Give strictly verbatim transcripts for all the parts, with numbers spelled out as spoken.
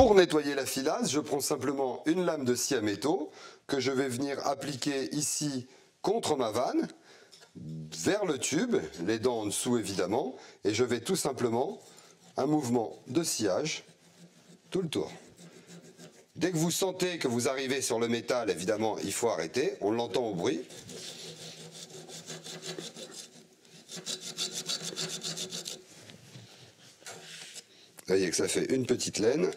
Pour nettoyer la filasse, je prends simplement une lame de scie à métaux que je vais venir appliquer ici contre ma vanne, vers le tube, les dents en dessous évidemment, et je vais tout simplement un mouvement de sciage tout le tour. Dès que vous sentez que vous arrivez sur le métal, évidemment, il faut arrêter, on l'entend au bruit. Vous voyez que ça fait une petite laine.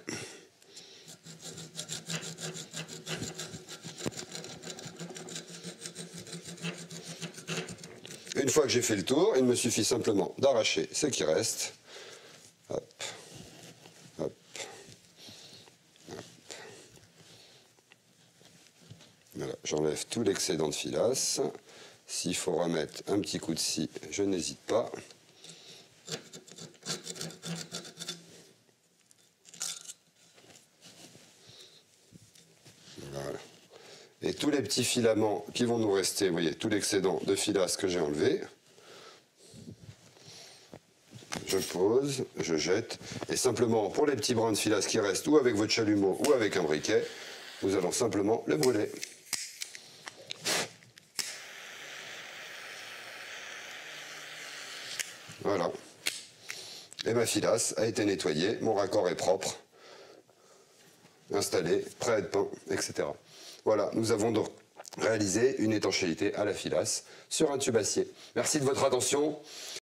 Une fois que j'ai fait le tour, il me suffit simplement d'arracher ce qui reste. Hop, hop, hop. Voilà, j'enlève tout l'excédent de filasse. S'il faut remettre un petit coup de scie, je n'hésite pas. Voilà. Et tous les petits filaments qui vont nous rester, vous voyez, tout l'excédent de filasse que j'ai enlevé, je pose, je jette, et simplement pour les petits brins de filasse qui restent, ou avec votre chalumeau, ou avec un briquet, nous allons simplement le brûler. Voilà. Et ma filasse a été nettoyée, mon raccord est propre, installé, prêt à être peint, et cetera. Voilà, nous avons donc réalisé une étanchéité à la filasse sur un tube acier. Merci de votre attention.